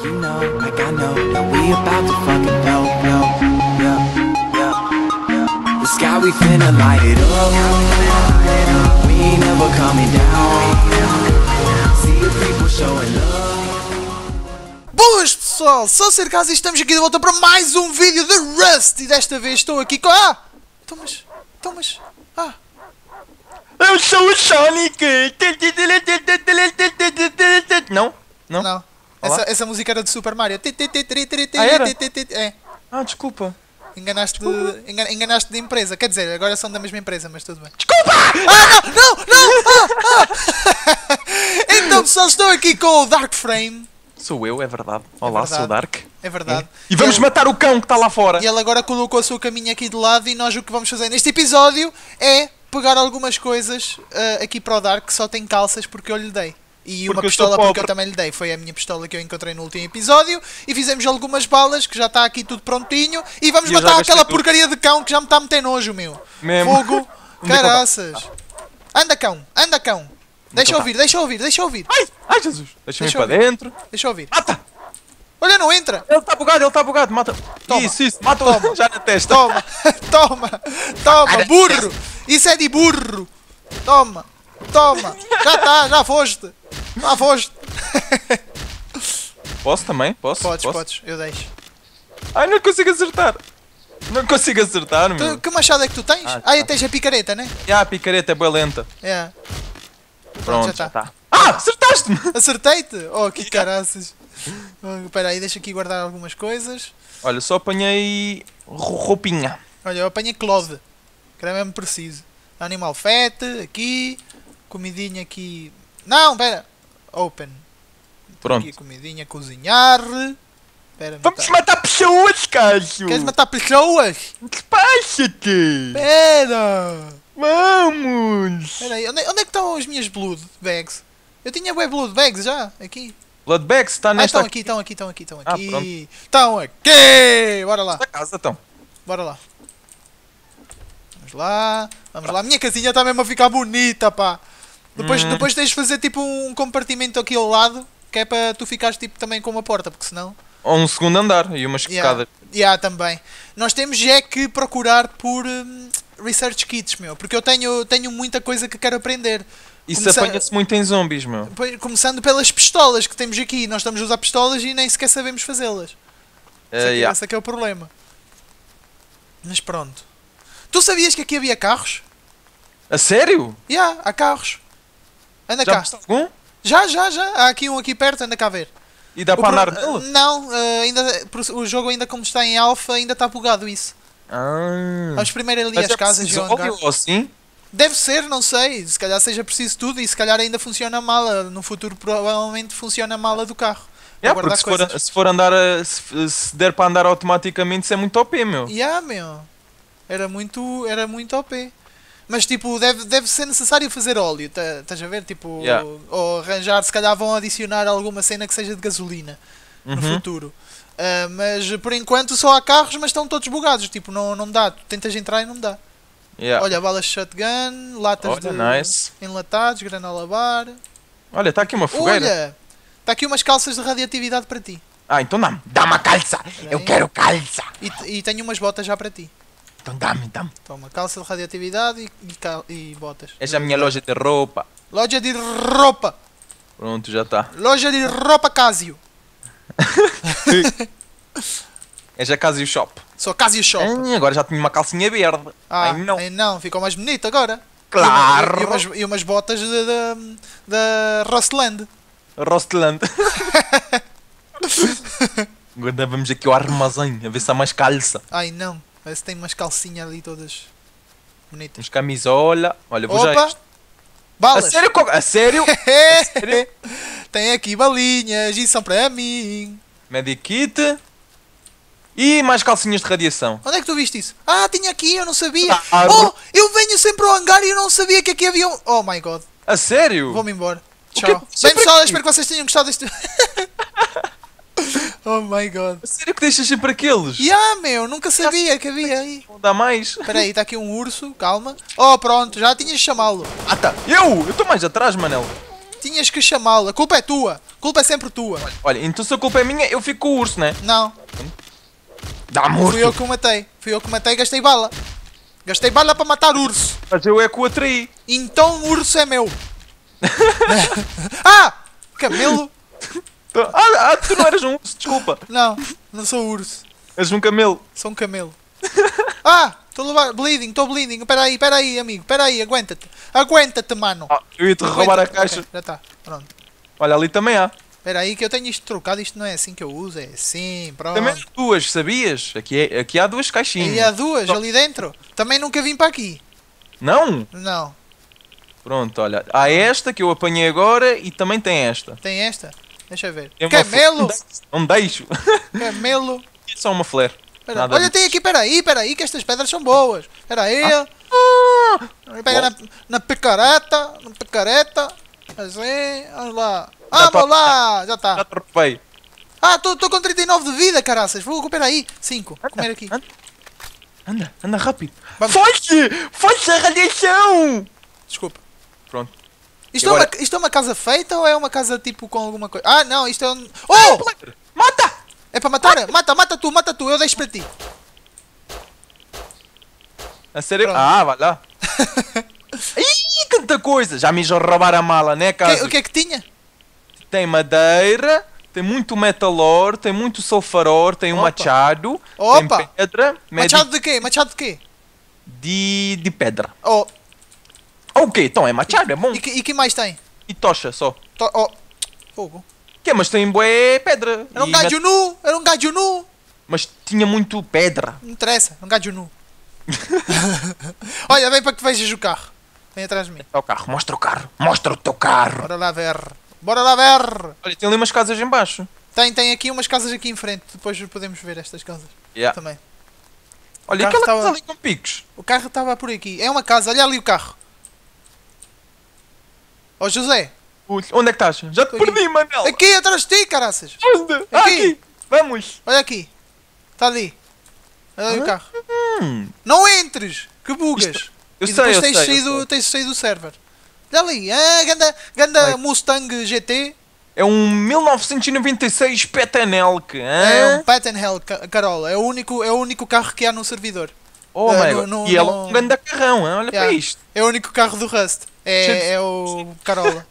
You know, like I know that we about to fucking blow, blow. Yeah, yeah, yeah. The sky we finna light it up. We ain't never coming down. See the people showing love. Boas pessoal, sou o Cercas e estamos aqui de volta para mais um vídeo de Rust. E desta vez estou aqui com... Eu sou o Sonic! Não? Não? Não, Olá? essa música era de Super Mario. era? É, Ah, desculpa. enganaste de empresa. Quer dizer, agora são da mesma empresa, mas tudo bem. Desculpa! Então pessoal, estou aqui com o Dark Frame. Sou eu, é verdade. Olá, verdade. sou o Dark. É verdade. E vamos matar o cão que está lá fora. E ele agora colocou a sua caminha aqui de lado e nós o que vamos fazer neste episódio é pegar algumas coisas aqui para o Dark que só tem calças porque eu lhe dei. E uma Porque eu sou pistola porque pobre. eu também lhe dei. Foi a minha pistola que eu encontrei no último episódio. E fizemos algumas balas, que já está aqui tudo prontinho. E vamos E eu já matar gastei aquela tudo. porcaria de cão que já me está a meter nojo, meu. Mesmo. Fogo, Onde é que ele caraças. Anda cão, anda cão. Deixa ele ouvir, deixa ouvir, deixa ouvir. Ai, Jesus. Deixa-me ir Deixa para eu ver. dentro. Deixa ouvir. Mata! Olha, não entra. Ele está bugado. Mata. Toma. Isso. Mata Toma. já na testa. Toma, toma, burro. Isso é de burro. Toma. Já está, já foste. Posso também? Posso? Podes, eu deixo. Ai, não consigo acertar. Meu. Que machado é que tu tens? Ah, Ah, tá. tens a picareta, né? A picareta é boa lenta. É. Pronto, já já está. Ah, acertaste-me! Acertei-te? Oh, que caraças. Espera aí, deixa aqui guardar algumas coisas. Olha, só apanhei roupinha. Olha, eu apanhei Claude, que era mesmo preciso. Animal fat, aqui. Comidinha aqui. Não, espera. Open. Pronto. Aqui comidinha, cozinhar. Espera, Vamos matar pessoas, Cássio! Queres matar pessoas? Despacha-te! Espera. Vamos! Espera aí, onde é que estão as minhas blood bags? Eu tinha bué blood bags já, aqui. Bloodbags está Ah, nesta estão aqui. Ah, pronto. Estão aqui! Bora lá, casa, então. bora lá. Vamos lá. A minha casinha está mesmo a ficar bonita, pá. Depois tens de fazer tipo um compartimento aqui ao lado, que é para tu ficares tipo também com uma porta, porque senão... Ou um segundo andar e umas escadas. Também. Nós temos é que procurar por research kits, meu, porque eu tenho muita coisa que quero aprender. Isso apanha-se muito em zombies, meu. Começando pelas pistolas que temos aqui. Nós estamos a usar pistolas e nem sequer sabemos fazê-las. Esse é que é o problema. Mas pronto. Tu sabias que aqui havia carros? A sério? Há carros. Anda Já cá. viste algum? Já. Há aqui um aqui perto, anda cá ver. E dá para andar nele? Não, o jogo ainda como está em alpha ainda está bugado isso. Vamos primeiro ali Mas às é casas e preciso ao hangar. óleo ou assim? Deve ser, não sei. Se calhar seja preciso tudo e se calhar ainda funciona a mala. No futuro provavelmente funciona a mala do carro. Para guardar Porque se for andar se der para andar automaticamente, isso é muito OP, meu. Meu. Era muito OP. Mas tipo, deve ser necessário fazer óleo, estás a ver? Tipo, ou arranjar, se calhar vão adicionar alguma cena que seja de gasolina no futuro. Mas por enquanto só há carros, mas estão todos bugados. Tipo, não dá. Tu tentas entrar e não dá. Olha, balas de shotgun, latas de nice. enlatados, granola bar. Olha, está aqui uma fogueira. Olha, está aqui umas calças de radioatividade para ti. Ah, então dá-me a calça. Eu quero calça. E tenho umas botas já para ti. Então dá-me. Toma, calça de radioatividade e botas. Esta é a minha loja de roupa. Loja de roupa. Pronto, já está. Loja de roupa Casio. É já Casio Shop. Só Casio Shop. Agora já tenho uma calcinha verde. Não, ficou mais bonito agora. Claro. E umas botas da Rostland. Rostland. Agora vamos aqui ao armazém a ver se há mais calça. Ai não, parece que tem umas calcinhas ali todas bonitas. Uns camisola. Olha, vou já. Opa! Balas! A sério? A sério? sério? Tem aqui balinhas e são para mim. Medikit. E mais calcinhas de radiação. Onde é que tu viste isso? Ah, tinha aqui, eu não sabia. Ah, Oh, eu venho sempre ao hangar e eu não sabia que aqui havia um... Oh my god. A sério? Vou-me embora. O Tchau. quê? Bem pessoal, espero que vocês tenham gostado deste... Oh my god. A sério que deixas sempre aqueles? Meu, nunca sabia que havia aí. Não dá mais. Espera aí, está aqui um urso, calma. Oh, pronto, já tinhas de chamá-lo. Ah tá. Eu estou mais atrás, Manel. Tinhas que chamá-lo, a culpa é tua. culpa é sempre tua. Olha, então se a culpa é minha, eu fico com o urso, né? Não, Dá-me urso. fui eu que o matei. Fui eu que o matei e gastei bala. Gastei bala para matar o urso. Mas eu é que o atraí. Então o urso é meu. Ah! Camelo? Tu não eras um urso, desculpa. Não, não sou urso. És um camelo. Sou um camelo. Ah! Estou a levar. Bleeding, estou bleeding. Espera aí, amigo. Espera aí, aguenta-te. Aguenta-te, mano. Eu ia-te roubar a Aguenta-te. caixa. Ok, já está. Pronto. Olha, ali também há. Espera aí que eu tenho isto trocado. Isto não é assim que eu uso. É assim, pronto. Também há duas, sabias? Aqui há duas caixinhas. E há duas ali dentro. Também nunca vim para aqui. Não? Não. Pronto, olha. Há esta que eu apanhei agora e também tem esta. Tem esta? Deixa eu ver. Tem uma Camelo! Não deixo. Camelo! É só uma flare. Espera, Nada olha, disso. tem aqui, espera aí, que estas pedras são boas. Espera aí. Pega na picareta. Na picareta. Assim, vamos lá. Já tô- Vamos lá, já Já está. te roubei. Ah, estou com 39 de vida, caraças. Vou, espera aí. 5. Comer aqui. Anda rápido. Vamos. Foge! Foge a radiação! Desculpa. Pronto. Isto, Agora- isto é uma casa feita ou é uma casa tipo com alguma coisa? Ah, não, isto é um... Oh! Mata! É para matar? Mata tu, eu deixo para ti. A sério? Pronto. Ah, vai lá. Ih, tanta coisa! Já me já roubar a mala, né, casa? O que é que tinha? Tem madeira, tem muito metalor, tem muito sulfaror, tem um Opa. machado, Opa. tem pedra, Machado de quê? Machado de quê? de pedra. Oh, Ok, então é machado, é bom. e que mais tem? E tocha só. Oh, fogo. Que mas tem bué pedra. Era um E gajo nu, era um gajo nu. Mas tinha muito pedra. Não interessa, é um gajo nu. Olha, vem para que vejas o carro. Vem atrás de mim. É o carro, mostra o carro. Mostra o teu carro. Bora lá ver. Bora lá ver. Olha, tem ali umas casas em baixo. Tem aqui umas casas aqui em frente. Depois podemos ver estas casas. Yeah. Também. Olha, carro aquela estava- casa ali com picos. O carro estava por aqui. É uma casa, olha ali o carro. Ó José. Ui, onde é que estás? Já te Aqui. perdi, Manel. Aqui atrás de ti, caraças. Onde? Ah, aqui. Vamos. Olha aqui. Está ali. Olha ali o carro. Hum. Não entres! Que bugas! Eu E sei, depois eu tens, sei, eu saído, sei. tens saído do server. Olha ali, ganda Vai. Mustang GT. É um 1996 Petanelk. É um Patenhell Carola. É o único carro que há no servidor. Oh, É, my God. no- E ela é no- um grande carrão, hein? Olha Yeah. para isto. É o único carro do Rust. É o Carola.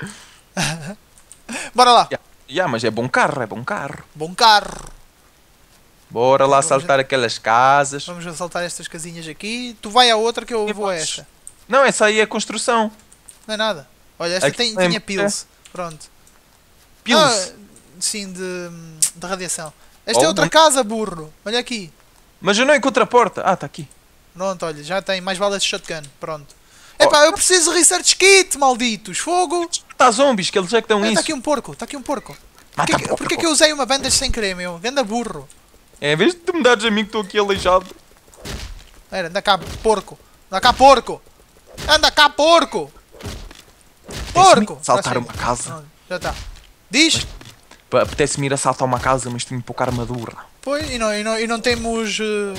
Bora lá. Mas é bom carro, é bom carro. Bom carro. Bora lá Vamos saltar aquelas casas. Vamos assaltar estas casinhas aqui. Tu vai à outra que eu vou a esta. Não, essa aí é construção. Não é nada. Olha, esta Aqui tem- tinha pills. Pronto. Pills. Ah, sim, de radiação. Esta é Oh, outra casa, burro. Olha aqui. Mas eu não encontro a porta. Ah, está aqui. Pronto, olha, já tem mais balas de shotgun. Pronto. Oh. Epá, eu preciso de research kit, malditos. Fogo. Está zombies, que eles é que dão Olha, isso. está aqui um porco, está aqui um porco. Mata porco. Porquê que eu usei uma bandage sem querer, meu? Ganda burro. É, em vez de tu me dares a mim que estou aqui aleijado. Era, anda cá, porco. Anda cá, porco. Anda cá, porco. Porco. Saltar Já uma chega. casa. Pronto, já está. Diz? Apetece-me ir assaltar uma casa, mas tenho pouca armadura. Pois, e não temos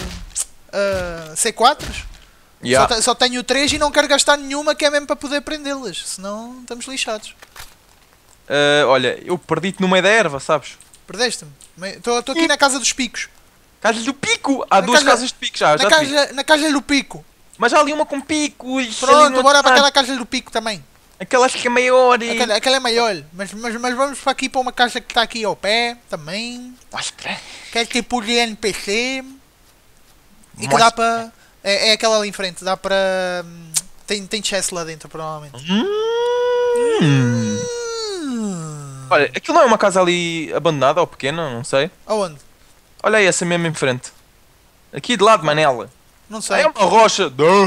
C4s? Yeah. Só tenho 3 e não quero gastar nenhuma que é mesmo para poder prendê-las. Senão estamos lixados. Olha, eu perdi-te no meio da erva, sabes? Perdeste-me. Estou aqui na casa dos picos. Casa do pico! Há Na duas casa- casas de pico já, Na já te vi. casa, na casa do pico. Mas há ali uma com picos. ali Pronto, no bora outro para lado. aquela casa do pico também. Aquela acho que é maior e... Aquela é maior. Mas vamos para aqui para uma casa que está aqui ao pé também. Mostra. Que é tipo de NPC. E que Mostra. dá para. É aquela ali em frente. Dá para. Tem chest lá dentro, provavelmente. Hum. Olha, aquilo não é uma casa ali abandonada ou pequena, não sei. Aonde? Olha aí, essa mesmo em frente. Aqui de lado, Manela. Não Aí sei. é uma rocha.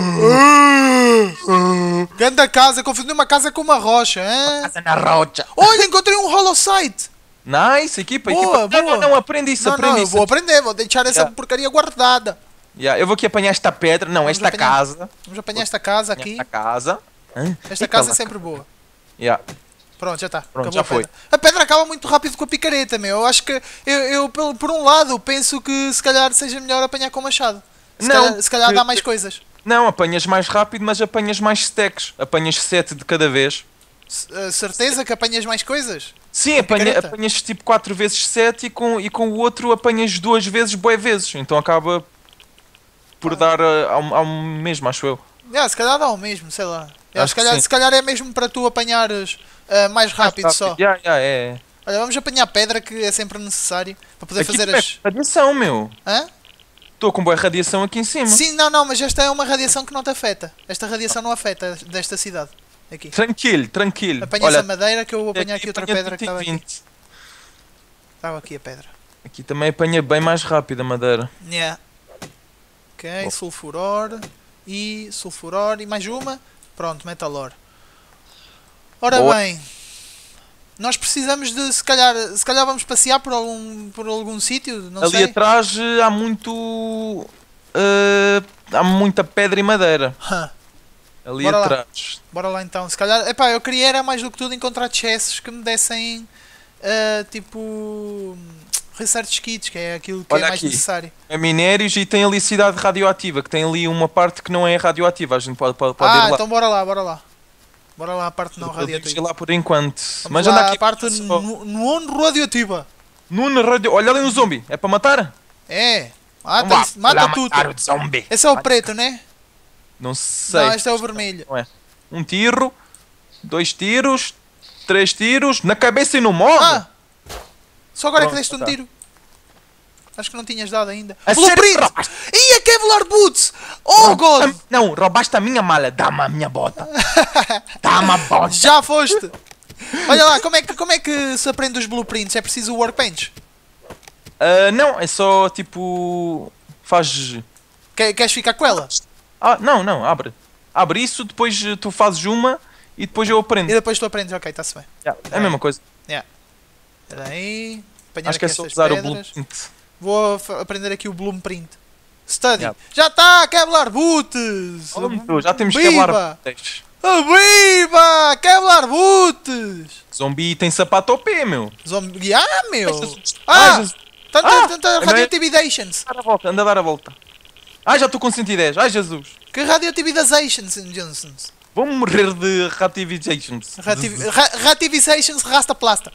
Grande casa, confundi uma casa com uma rocha, hein? Casa na rocha. Olha, encontrei um hollow site! Nice, equipa, Boa, equipa. boa. Não, aprende isso, Não, aprende não, eu isso. vou aprender, vou deixar essa Yeah. porcaria guardada. Yeah, eu vou aqui apanhar esta pedra, não, Vamos esta apanhar. casa. Vamos apanhar esta casa aqui. Esta casa. Esta casa é sempre boa. Yeah. Pronto, já está. Pronto, Acabou já a pedra. foi. A pedra acaba muito rápido com a picareta, meu. Eu acho que, por um lado, penso que se calhar seja melhor apanhar com o machado. Se calhar dá mais coisas. Não, apanhas mais rápido, mas apanhas mais stacks. Apanhas 7 de cada vez. Certeza que apanhas mais coisas? Sim, apanhas tipo 4 vezes 7 e com o outro apanhas 2 vezes, bué vezes. Então acaba por dar ao mesmo, acho eu. Se calhar dá o mesmo, sei lá. Acho Se calhar é mesmo para tu apanhares mais rápido só. É. Olha, vamos apanhar pedra que é sempre necessário para poder Aqui fazer as... radiação, meu. Hã? Estou com boa radiação aqui em cima. Sim, não, mas esta é uma radiação que não te afeta. Esta radiação não afeta desta cidade. Aqui. Tranquilo. Apanha essa madeira que eu vou apanhar aqui outra pedra que estava aqui. 20. Estava aqui a pedra. Aqui também apanha bem mais rápido a madeira. Yeah. Ok, sulfuror e mais uma. Pronto, metalor. Ora bem, nós precisamos de, se calhar vamos passear por algum sítio, não ali sei. Ali atrás há muita pedra e madeira. Ali Bora atrás. Lá. Bora lá então. Se calhar, epá, eu queria era mais do que tudo encontrar chests que me dessem tipo research kits, que é aquilo que Olha é mais aqui. necessário. É minérios e tem ali cidade radioativa, que tem ali uma parte que não é radioativa. A gente pode ir lá. Então bora lá. Bora lá a parte não radioativa. Podemos ir lá por enquanto. Vamos mas lá anda aqui a parte não radioativa. Olha ali um zombie. É para matar? É. Mata tudo. O zombie. Esse é o preto, né? Não sei. Não, este é o vermelho. Não é. Um tiro, 2 tiros, 3 tiros, na cabeça e no morro. Só agora é que deste um tiro. Acho que não tinhas dado ainda. Blueprint! Ia Kevlar Boots! Oh God! Não, roubaste a minha mala. Dá-me a minha bota. Dá-me a bota. Já foste! Olha lá, como é que se aprende os blueprints? É preciso o workbench? Não, é só tipo... Faz... Queres ficar com ela? Não, abre. Abre isso, depois tu fazes uma e depois eu aprendo. E depois tu aprendes, ok, está-se bem. É a mesma coisa. Espera aí. Acho que é só usar o blueprint. Vou aprender aqui o blueprint. Study. Já está, Kevlar Boots! Já temos Kevlar Boots. Viva! Kevlar Boots! Zombi tem sapato ao pé, meu. Zombi... meu! Tanta radioactividations. Anda a dar a volta. Já estou com 110. Ai, Jesus. Que radioactivizations, Johnsons? Vou morrer de rativizations. Rativizations rastaplasta.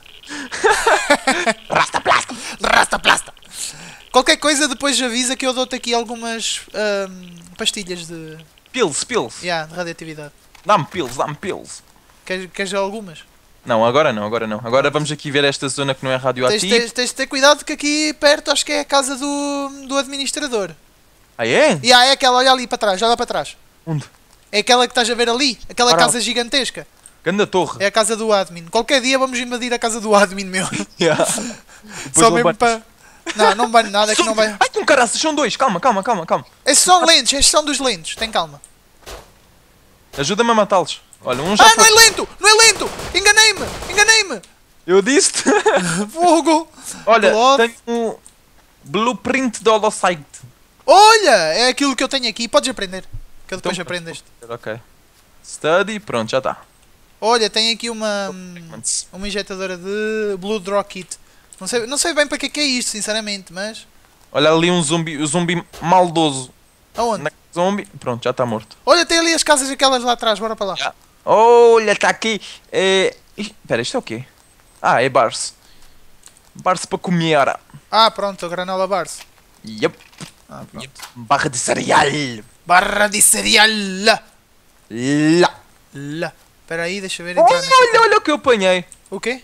Rastaplasta. Qualquer coisa depois avisa que eu dou-te aqui algumas pastilhas de... Pills. De radioatividade. Dá-me pills. Queres algumas? Não, agora não. Agora vamos aqui ver esta zona que não é radioativa. Tens de ter cuidado que aqui perto acho que é a casa do administrador. É? É aquela, olha ali para trás, olha para trás. Onde? É aquela que estás a ver ali, aquela casa gigantesca. Grande torre. É a casa do admin. Qualquer dia vamos invadir a casa do admin, meu. Só mesmo para... Não banho nada, que não vai... Ai, com caraças, são 2, calma. Esses são lentes, estes são dos lentes, tem calma. Ajuda-me a matá-los. Olha, um já não é lento! Enganei-me! Eu disse-te. Fogo! Olha, tenho um blueprint de Holocite. Olha, é aquilo que eu tenho aqui, podes aprender. Que eu depois aprendo este. Ok. Study, pronto, já está. Olha, tem aqui uma injetadora de Blood Rocket. Não sei bem para que é isto, sinceramente, mas... Olha ali um zumbi maldoso. Aonde? Zombie, pronto, já está morto. Olha, tem ali as casas aquelas lá atrás, bora para lá. Já. Olha, está aqui. Espera, isto é o quê? É bars. Bars para comer. Pronto, granola bars. Yep. Pronto. Barra de cereal. Lá. Espera aí, deixa eu ver. Olha o que eu apanhei. O quê?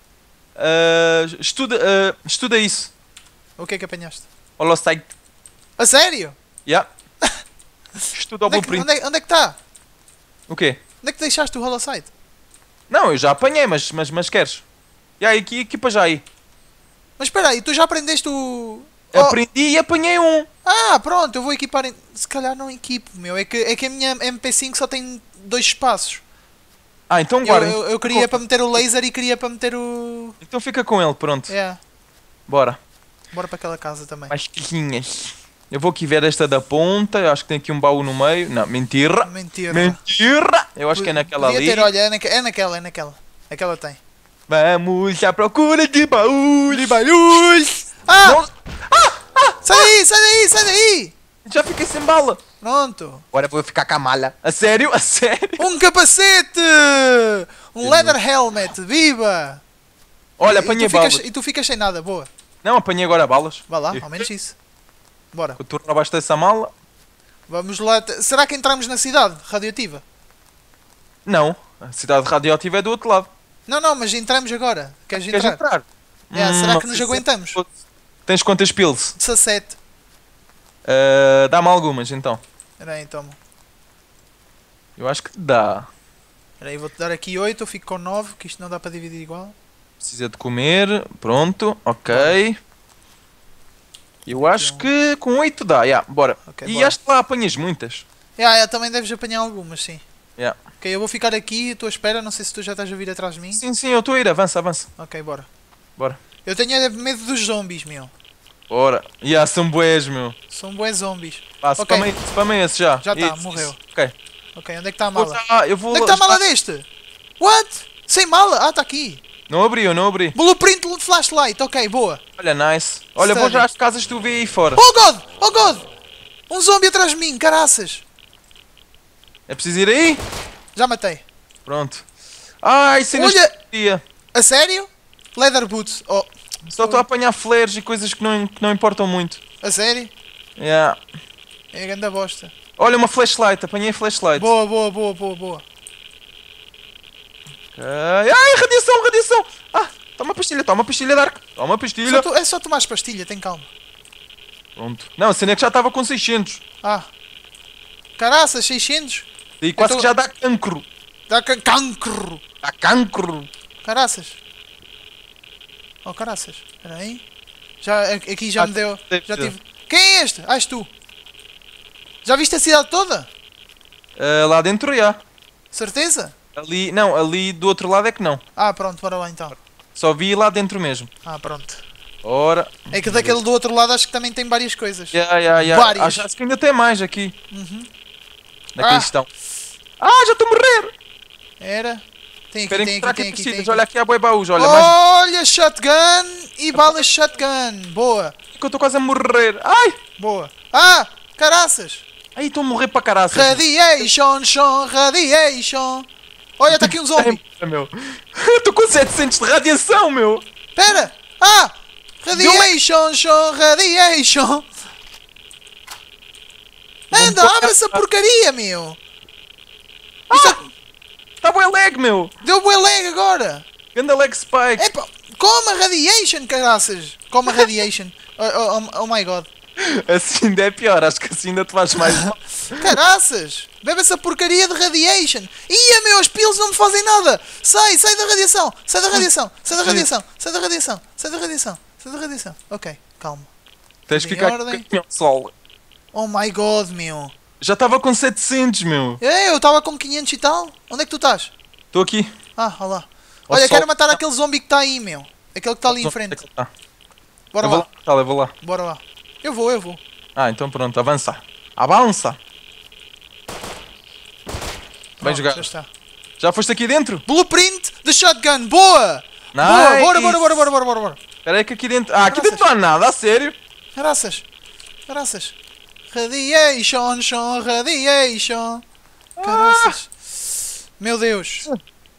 Estuda isso. O que é que apanhaste? Holocite. A sério? Yeah. Estuda o blueprint. Onde é que está? O quê? Onde é que deixaste o Holocite? Não, eu já apanhei, mas queres? Equipa já aí. Mas espera aí, tu já aprendeste o... Aprendi e apanhei um. Pronto, eu vou equipar... Se calhar não equipo, meu. É que a minha MP5 só tem 2 espaços. Então guarda. Eu queria para meter o laser e queria para meter o... Então fica com ele, pronto. Bora para aquela casa também. Mais quilhinhas. Eu vou aqui ver esta da ponta. Eu acho que tem aqui um baú no meio. Não, mentira. Eu acho que é naquela ali. Olha, é naquela. Aquela tem. Vamos à procura de baús. Sai daí! Já fiquei sem bala. Pronto. Agora vou ficar com a malha. A sério? A sério? Um capacete! Um leather helmet, viva! Olha, E apanhei tu ficas- balas. E tu ficas sem nada, boa. Não, apanhei agora balas. Vá lá, E- ao menos isso. Bora. Tu roubaste essa mala? Vamos lá. Será que entramos na cidade radioativa? Não. A cidade radioativa é do outro lado. Não, mas entramos agora. Queres Queres entrar? entrar? Será não que nos sei se- aguentamos? Tens quantas pills? 17. Dá-me algumas então. Espera aí, toma. Eu acho que dá. Espera aí, vou-te dar aqui 8, eu fico com 9, que isto não dá para dividir igual. Precisa de comer. Pronto. Ok. Eu acho que com 8 dá. Bora. Ok, E bora. acho que lá apanhas muitas. Também deves apanhar algumas, sim. Yeah. Ok, eu vou ficar aqui, estou à espera, não sei se tu já estás a vir atrás de mim. Sim, eu estou a ir. Avança, avança. Ok, bora. Bora. Eu tenho medo dos zombies, meu. Bora. São bués, meu. São bués zombies. Passa, Ok. spamei esse já. Já tá, Isso, morreu. isso. Ok. Ok, onde é que está a mala? Eu vou... Onde é que está a mala deste? What? Sem mala? Ah, está aqui. Não abri, eu não abri. Blueprint de flashlight, ok, boa. Olha, nice. Olha, vou Study. já às casas que tu vê aí fora. Oh god! Oh god! Um zombie atrás de mim, caraças. É preciso ir aí? Já matei. Pronto. Ai, cenas Olha! de dia. A sério? Leather boots. Oh, Só estou a apanhar flares e coisas que não importam muito. a sério? Yeah. É a grande bosta. Olha, uma flashlight. Apanhei flashlight. Boa, boa, boa, boa, boa. Ok. Ai, radiação, radiação. Toma pastilha, Dark. Toma pastilha. É só tomar as pastilhas, tem calma. Pronto. Não, a cena é que já estava com 600. Ah. Caraças, 600? E quase Então- que já dá cancro. Dá cancro. Dá cancro. Caraças. Oh, caraças. Espera aí. Aqui já me deu. deve Já ser. tive. Quem é este? És tu. Já viste a cidade toda? Lá dentro, já. Certeza? Ali, não, ali do outro lado é que não. Ah, pronto, bora lá então. Só vi lá dentro mesmo. Ah, pronto. Ora. É que daquele do outro lado acho que também tem várias coisas. Yeah. Várias. Acho que ainda tem mais aqui. Naquele Ah. estão. Já estou a morrer! Era. Tem aqui, Esperem tem que aqui, tem aqui, precisas. tem Olha aqui. aqui há boi baús, olha. Mais Olha, shotgun e balas de shotgun. Boa, que eu estou quase a morrer. Ai! boa. Ah, caraças. Ai, estou a morrer para caraças. Radiation, radiation. Olha, está aqui um zombie. Meu. Estou com 700 de radiação, meu. Espera. Ah, radiation, radiation. Anda, abre essa porcaria, meu. Está bem lag, meu. Deu bué lag agora. Ganda lag spike. Epa, coma radiation, caraças. Coma radiation. Oh my god. Assim ainda é pior. Acho que assim ainda te faz mais mal. Caraças! Bebe essa porcaria de radiation! Ia, meu, as pills não me fazem nada! Sai da radiação! Sai da radiação! Sai da radiação! Sai da radiação! Sai da radiação! Sai da radiação! Ok, calma. Tens que Em ficar ordem. com o sol. Oh my god, meu! Já estava com 700, meu. Eu estava com 500 e tal? Onde é que tu estás? Estou aqui. Ah, olha lá. Ao Olha, sol. quero matar aquele zombie que está aí, meu. Aquele que está ali em frente. Bora Eu vou lá. lá. Eu vou lá. Bora lá. Eu vou. Então pronto, avança. Avança. Bem Pronto, jogado. já está. Já foste aqui dentro? Blueprint de shotgun! Boa! Nice. Boa! Bora! Espera aí que aqui dentro... aqui dentro não há nada, a sério. Graças. Radiation, radiation. Caraças. Meu Deus.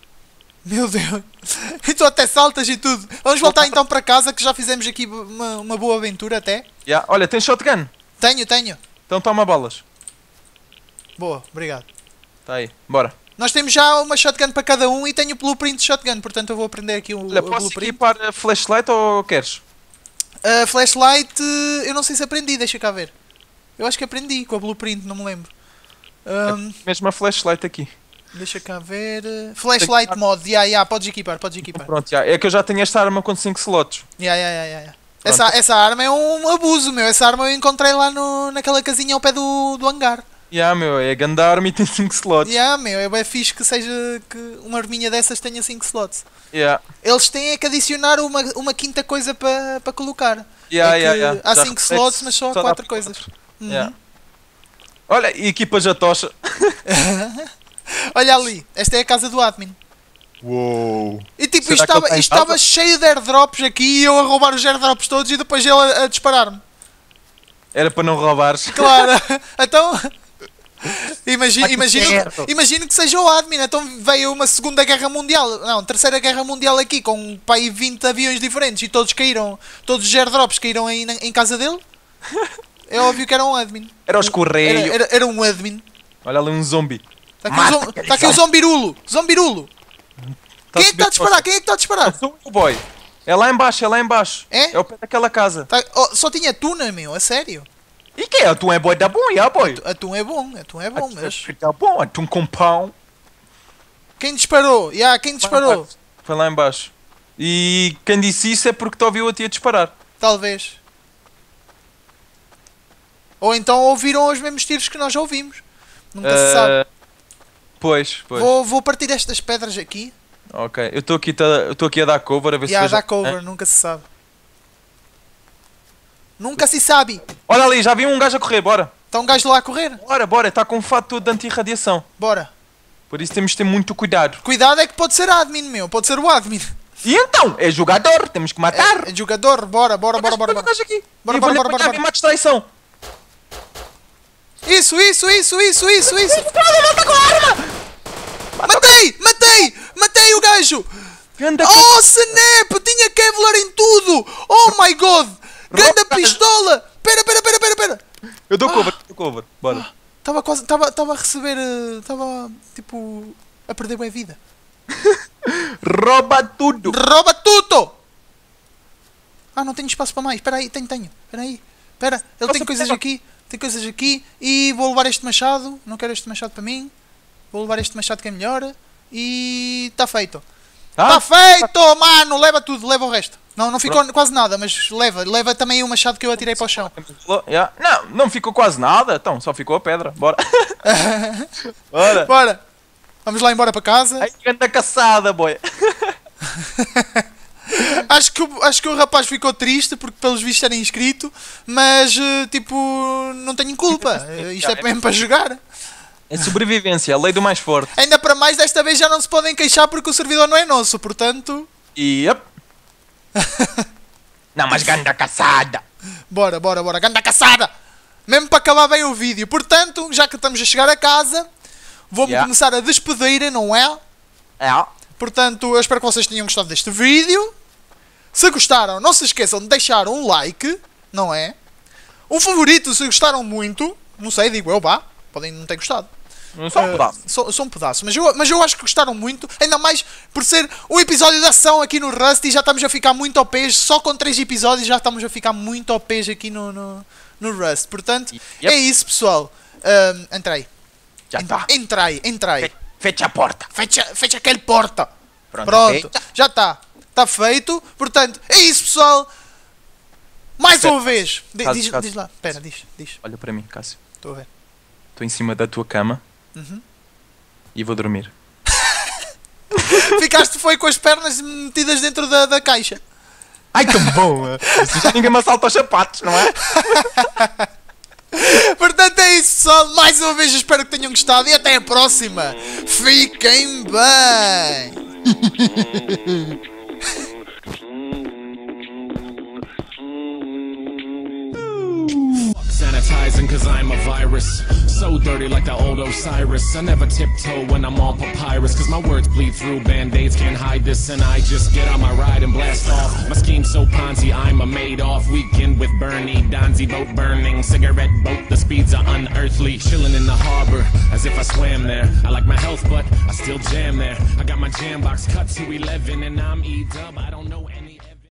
E tu até saltas e tudo. Vamos voltar então para casa que já fizemos aqui uma boa aventura até. Olha, tens shotgun? Tenho. Então toma balas. Boa, obrigado. Tá aí, bora. Nós temos já uma shotgun para cada um e tenho o blueprint de shotgun, portanto eu vou aprender aqui o Olha, posso blueprint. equipar a flashlight ou queres? Flashlight, eu não sei se aprendi, deixa cá ver. Eu acho que aprendi com a blueprint, não me lembro. Mesmo a flashlight aqui. Deixa cá ver. Flashlight mod, podes equipar. Pronto, é que eu já tenho esta arma com 5 slots. Essa arma é um abuso, meu. Essa arma eu encontrei lá naquela casinha ao pé do hangar. Meu, é grande arma e tem 5 slots. Meu, é bem fixe que uma arminha dessas tenha 5 slots. Eles têm que adicionar uma quinta coisa para colocar. Há 5 slots, mas só há 4 coisas. Olha, e equipas a tocha. Olha ali, esta é a casa do admin. Uou. E tipo, Será que ele tem isto estava casa? cheio de airdrops aqui e eu a roubar os airdrops todos e depois ele a disparar-me. Era para não roubares. Claro, então Imagino que seja o admin. Então veio uma segunda guerra mundial. Não, terceira guerra mundial aqui com pai 20 aviões diferentes e todos caíram. Todos os airdrops caíram aí em casa dele. É óbvio que era um admin. Era os correios. Era um admin. Olha ali um zombie. Está aqui o Zombirulo. Zombirulo. Quem é que está a disparar? Quem é que está a disparar? Sou o boy. É lá embaixo, é lá embaixo. É? É o pé daquela casa. Só tinha tuna, meu, a sério. E que é? Atum é boy da bom, boy. Atum é bom, mas... Tá bom, atum com pão. Quem disparou? Quem disparou? Foi lá embaixo. E quem disse isso é porque te ouviu a ti a disparar. Talvez. Ou então ouviram os mesmos tiros que nós já ouvimos. Nunca se sabe. Pois. Vou partir estas pedras aqui. Ok, eu estou aqui a dar cover a ver se vejo... dar cover, nunca se sabe. Nunca se sabe. Olha ali, já vi um gajo a correr, bora. Está um gajo lá a correr? Bora, está com um fato todo de anti-radiação. Bora. Por isso temos de ter muito cuidado. Cuidado é que pode ser admin, meu. Pode ser o admin. E então? É jogador, temos que matar. É jogador, bora. Bora aqui. Bora. Uma distraição. Isso. Mata com a arma. Matei o gajo. Ganda Oh, snap, tinha Kevlar em tudo. Oh my god. Ganda pistola. Pera. Eu dou cover, bora. Estava a receber, estava tipo a perder bem vida. Rouba tudo. Rouba tudo. Não tenho espaço para mais. Espera aí, tenho. Espera aí. Espera, ele tem coisas aqui. Tem coisas aqui. E vou levar este machado. Não quero este machado para mim. Vou levar este machado que é melhor. E está feito. Está feito, mano. Leva tudo, leva o resto. Não ficou quase nada, mas leva também o machado que eu atirei para o chão. Não ficou quase nada. Então, só ficou a pedra. Bora. Bora. Vamos lá embora para casa. Ai, anda caçada, boy. Acho que o rapaz ficou triste porque pelos vistos era inscrito, mas tipo, não tenho culpa. Isto é mesmo para jogar. É sobrevivência, a lei do mais forte. Ainda para mais, desta vez já não se podem queixar porque o servidor não é nosso, portanto... Yep. Não, mas ganda caçada. Bora, ganda caçada. Mesmo para acabar bem o vídeo. Portanto, já que estamos a chegar a casa, vou-me começar a despedir, não é? Portanto, eu espero que vocês tenham gostado deste vídeo. Se gostaram, não se esqueçam de deixar um like, não é? Um favorito se gostaram muito. Não sei, digo eu, podem não ter gostado. Só um pedaço. Só um pedaço. Mas eu acho que gostaram muito. Ainda mais por ser um episódio de ação aqui no Rust. E já estamos a ficar muito OPs. Só com 3 episódios já estamos a ficar muito OPs aqui no Rust. Portanto, é isso, pessoal. Entrei. Já está. Entrei. Fecha a porta. Fecha aquele porta. Pronto. Já está. Está feito. Portanto, é isso, pessoal. Mais uma vez. Diz lá. Espera, diz. Olha para mim, Cássio. Estou a ver. Estou em cima da tua cama. E vou dormir. Ficaste com as pernas metidas dentro da caixa. Ai, tão bom! Assim ninguém me assalta os sapatos, não é? Portanto é isso, pessoal. Mais uma vez espero que tenham gostado. E até a próxima. Fiquem bem. Sanitizing cause I'm a virus. So dirty like the old Osiris. I never tiptoe when I'm on papyrus, cause my words bleed through, band-aids can't hide this. And I just get on my ride and blast off. My scheme's so Ponzi, I'm a Madoff. Weekend with Bernie, Donzi boat burning, cigarette boat, the speeds are unearthly. Chilling in the harbor as if I swam there. I like my health but I still jam there. I got my jam box cut to 11 and I'm E-dub, I don't know any